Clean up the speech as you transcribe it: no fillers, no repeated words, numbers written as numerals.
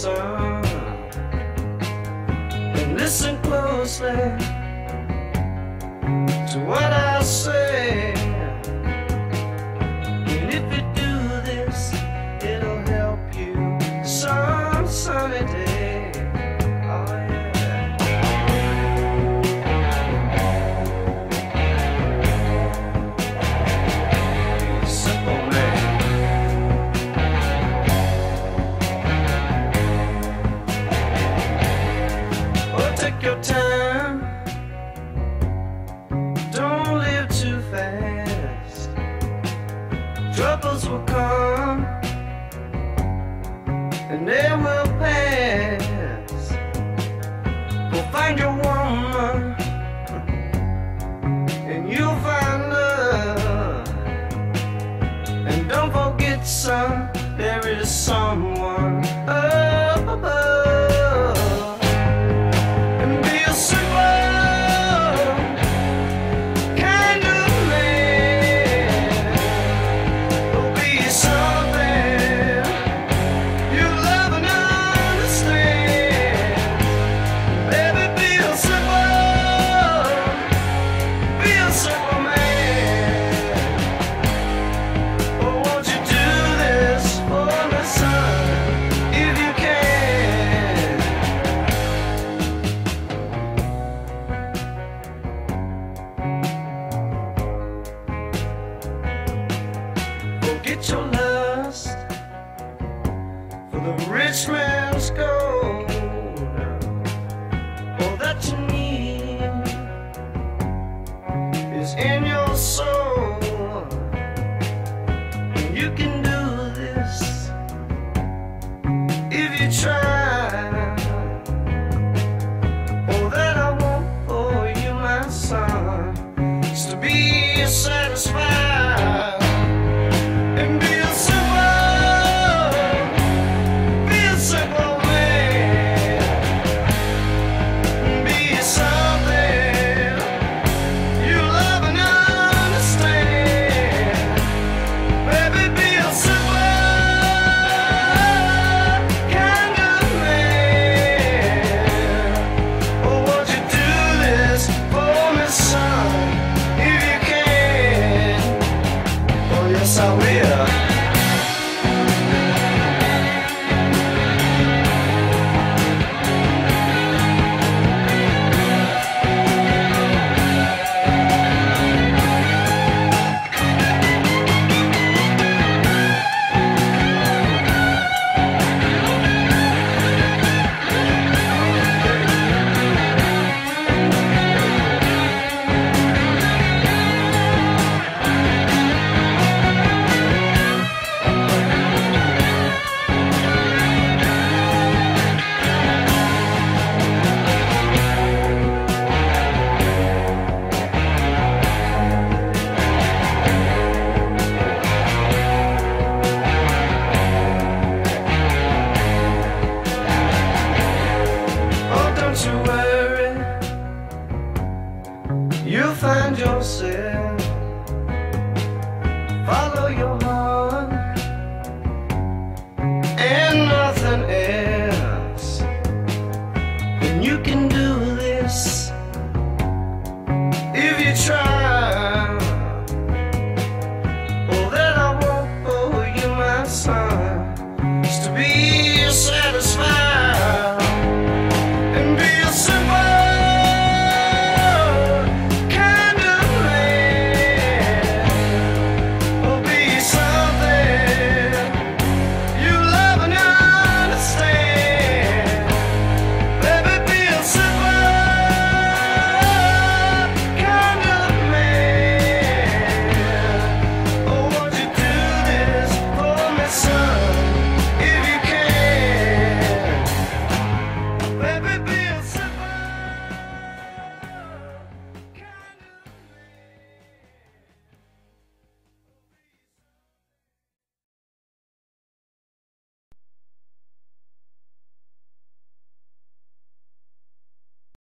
son, and listen closely to what I say. And if you do this, it'll help you some sunny day. Oh yeah. Be a simple man. Oh, take your time. Don't live too fast. Troubles will come and they will pass. Go find your woman and you'll find love. And don't forget, son, there is someone up above. And be a simple kind of man. Oh, be something you love and understand. Baby, be a simple man. Oh, won't you do this for me, son, if you can? Forget your lust for the rich man's gold. All that you need is in your soul. And you can do this if you try. All that I want for you, my son, is to be satisfied and be a simple man. Be something you love and understand. Baby, be a simple kind of man. Oh, won't you do this for me, son, if you can? Oh, yes, I will. Don't you worry, you'll find yourself. Follow your heart and nothing else. And you can do this if you try. All that I want for you, my son, is to be satisfied and be